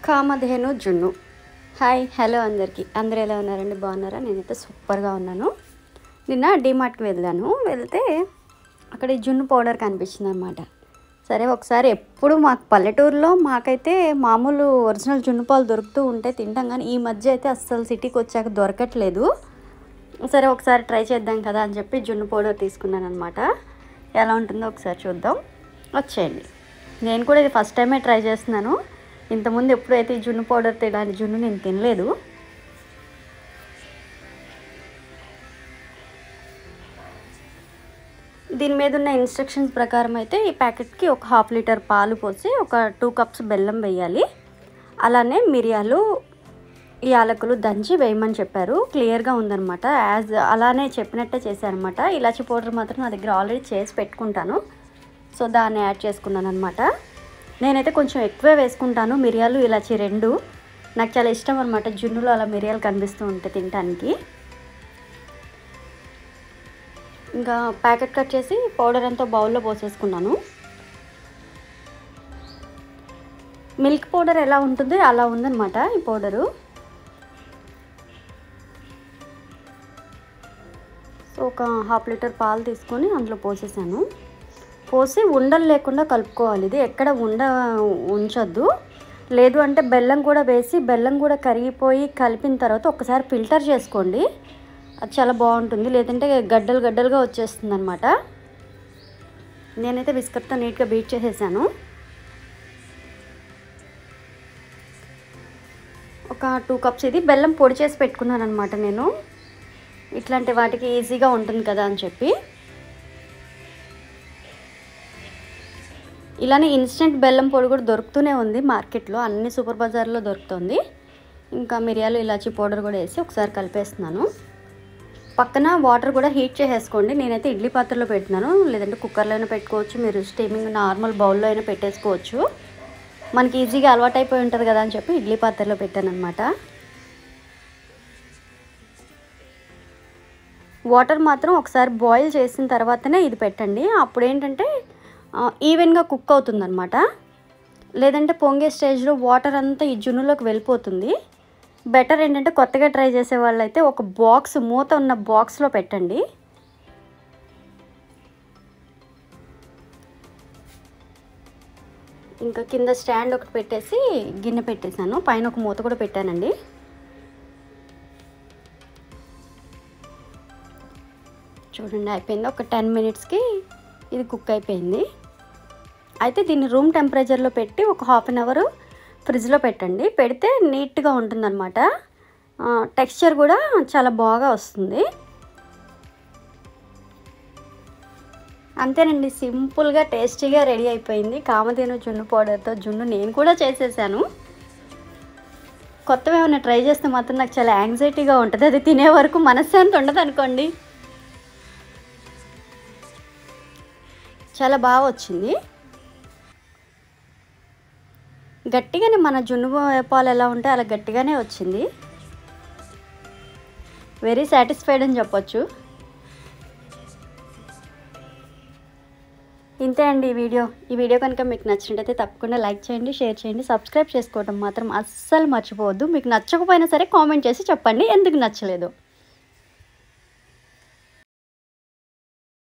కామధేను జున్ను. Hi hello అందరికీ. అందరూ ఎలా ఉన్నారండి? బాగున్నారా? నేనైతే సూపర్గా ఉన్నాను. నిన్న డీమార్ట్కి వెళ్తే అక్కడ ఈ జున్ను పౌడర్ కనిపించింది అనమాట. సరే ఒకసారి ఎప్పుడు మాకు పల్లెటూరులో మాకైతే మామూలు ఒరిజినల్ జున్ను పాలు దొరుకుతూ ఉంటే తింటాం, కానీ ఈ మధ్య అయితే అస్సలు సిటీకి వచ్చాక దొరకట్లేదు. సరే ఒకసారి ట్రై చేద్దాం కదా అని చెప్పి జున్ను పౌడర్ తీసుకున్నాను అనమాట. ఎలా ఉంటుందో ఒకసారి చూద్దాం, వచ్చేయండి. నేను కూడా ఇది ఫస్ట్ టైమే ట్రై చేస్తున్నాను. ఇంతకుముందు ఎప్పుడైతే ఈ జున్ను పౌడర్ తినడానికి జున్ను నేను తినలేదు. దీని మీద ఉన్న ఇన్స్ట్రక్షన్స్ ప్రకారం అయితే ఈ ప్యాకెట్కి ఒక 1/2 లీటర్ పాలు పోసి ఒక 2 కప్స్ బెల్లం వేయాలి. అలానే మిరియాలు, యాలకులు దంచి వేయమని చెప్పారు. క్లియర్గా ఉందన్నమాట. అలానే చెప్పినట్టే చేశారనమాట. ఇలాచి పౌడర్ మాత్రం నా దగ్గర ఆల్రెడీ చేసి పెట్టుకుంటాను, సో దాన్ని యాడ్ చేసుకున్నాను అనమాట. నేనైతే కొంచెం ఎక్కువే వేసుకుంటాను. మిరియాలు, ఇలాచి రెండు నాకు చాలా ఇష్టం అనమాట. జున్నులో అలా మిరియాలు కనిపిస్తూ ఉంటాయి తినడానికి. ఇంకా ప్యాకెట్ కట్ చేసి పౌడర్ అంతా బౌల్లో పోసేసుకున్నాను. మిల్క్ పౌడర్ ఎలా ఉంటుంది అలా ఉందన్నమాట ఈ పౌడరు. సో ఒక 1/2 లీటర్ పాలు తీసుకొని అందులో పోసేసాను. పోసి ఉండలు లేకుండా కలుపుకోవాలి. ఇది ఎక్కడ ఉంచొద్దు. లేదు అంటే బెల్లం కూడా వేసి బెల్లం కూడా కరిగిపోయి కలిపిన తర్వాత ఒకసారి ఫిల్టర్ చేసుకోండి, అది చాలా బాగుంటుంది. లేదంటే గడ్డలు గడ్డలుగా వచ్చేస్తుంది అనమాట. నేనైతే బిస్కెట్తో నీట్గా బీట్ చేసేసాను. ఒక 2 కప్స్ ఇది బెల్లం పొడి చేసి పెట్టుకున్నాను అనమాట. నేను ఇట్లాంటి వాటికి ఈజీగా ఉంటుంది కదా అని చెప్పి. ఇలానే ఇన్స్టెంట్ బెల్లం పొడి కూడా దొరుకుతూనే ఉంది మార్కెట్లో, అన్ని సూపర్ బజార్లో దొరుకుతుంది. ఇంకా మిరియాలు, ఇలాచి పౌడర్ కూడా వేసి ఒకసారి కలిపేస్తున్నాను. పక్కన వాటర్ కూడా హీట్ చేసేసుకోండి. నేనైతే ఇడ్లీ పాత్రలో పెట్టినాను, లేదంటే కుక్కర్లో అయినా పెట్టుకోవచ్చు. మీరు స్టీమింగ్ నార్మల్ బౌల్లో అయినా పెట్టేసుకోవచ్చు. మనకి ఈజీగా అలవాటు అయిపోయి ఉంటుంది కదా అని చెప్పి ఇడ్లీ పాత్రలో పెట్టాను అనమాట. వాటర్ మాత్రం ఒకసారి బాయిల్ చేసిన తర్వాతనే ఇది పెట్టండి. అప్పుడు ఏంటంటే ఈవెన్గా కుక్ అవుతుందన్నమాట. లేదంటే పొంగే స్టేజ్లో వాటర్ అంతా ఈ జున్నులోకి వెళ్ళిపోతుంది. బెటర్ ఏంటంటే కొత్తగా ట్రై చేసే వాళ్ళైతే ఒక బాక్స్, మూత ఉన్న బాక్స్లో పెట్టండి. ఇంకా కింద స్టాండ్ ఒకటి పెట్టేసి గిన్నె పెట్టేశాను, పైన ఒక మూత కూడా పెట్టానండి. చూడండి అయిపోయింది. ఒక 10 మినిట్స్కి ఇది కుక్ అయిపోయింది. అయితే దీన్ని రూమ్ టెంపరేచర్లో పెట్టి ఒక 1/2 అవర్ ఫ్రిడ్జ్లో పెట్టండి. పెడితే నీట్గా ఉంటుందన్నమాట. టెక్స్చర్ కూడా చాలా బాగా వస్తుంది. అంతేనండి, సింపుల్గా టేస్టీగా రెడీ అయిపోయింది కామధేను జున్ను పౌడర్తో జున్ను. నేను కూడా చేసేసాను. కొత్తవి ఏమైనా ట్రై చేస్తే మాత్రం నాకు చాలా యాంగ్జైటీగా ఉంటుంది. అది తినే వరకు మనశ్శాంతి ఉండదు అనుకోండి. చాలా బాగా వచ్చింది. గట్టిగానే మన జున్ను పాలు ఎలా ఉంటే అలా గట్టిగానే వచ్చింది. వెరీ సాటిస్ఫైడ్ అని చెప్పొచ్చు. ఇంతే అండి ఈ వీడియో కనుక మీకు నచ్చినట్టయితే తప్పకుండా లైక్ చేయండి, షేర్ చేయండి, సబ్స్క్రైబ్ చేసుకోవడం మాత్రం అస్సలు మర్చిపోవద్దు. మీకు నచ్చకపోయినా సరే కామెంట్ చేసి చెప్పండి ఎందుకు నచ్చలేదో.